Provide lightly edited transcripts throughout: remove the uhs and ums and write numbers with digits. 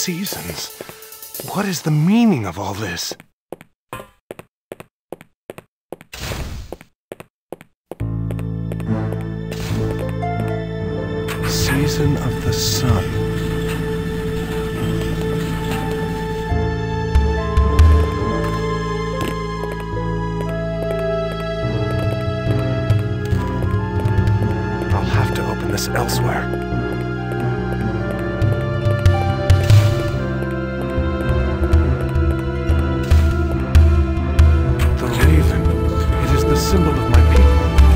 seasons. What is the meaning of all this? Season of the sun. I'll have to open this elsewhere. Symbol of my people.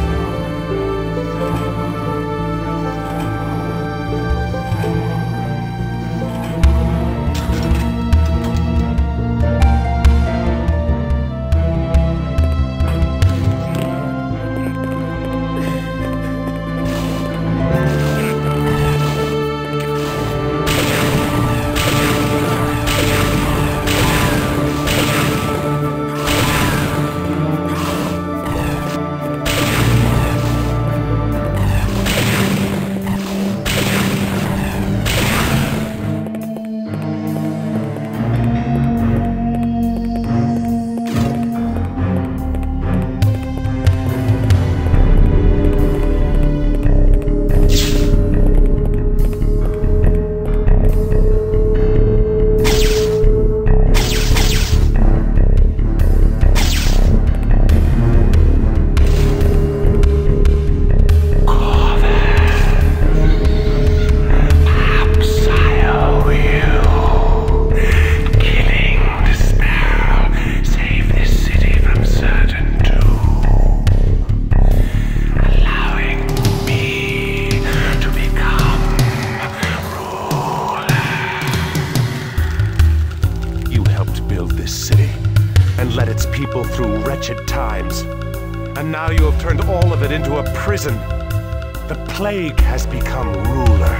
And now you have turned all of it into a prison. The plague has become ruler.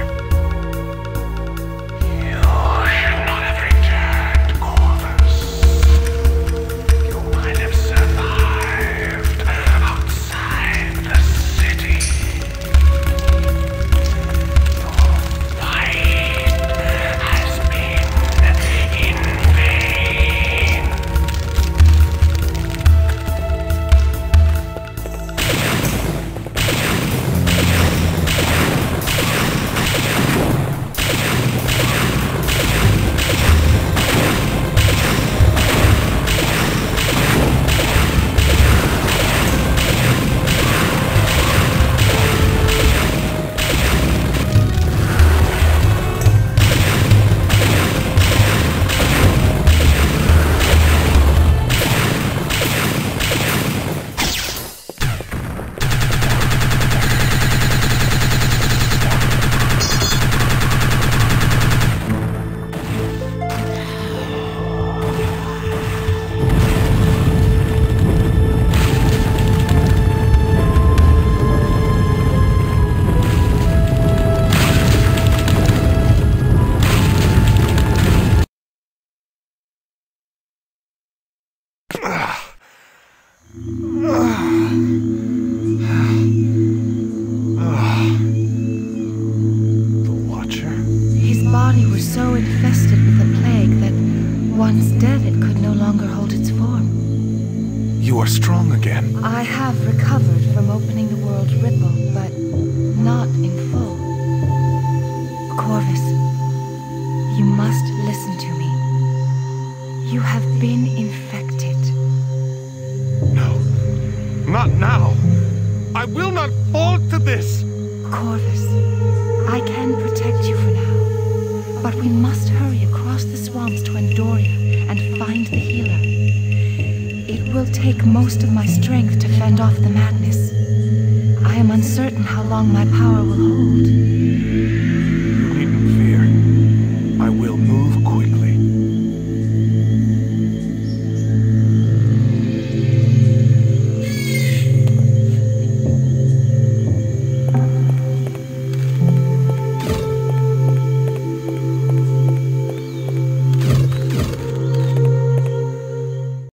You should not have returned, Corvus. You might have survived outside the city. Your fight has been in vain. So infested with the plague that once dead it could no longer hold its form. You are strong again. I have recovered from opening the world's ripple, but not in full. Corvus, you must listen to me. You have been infected. No, not now. I will not fall to this. Corvus, I can protect you for now. But we must hurry across the swamps to Andoria and find the healer. It will take most of my strength to fend off the madness. I am uncertain how long my power will hold.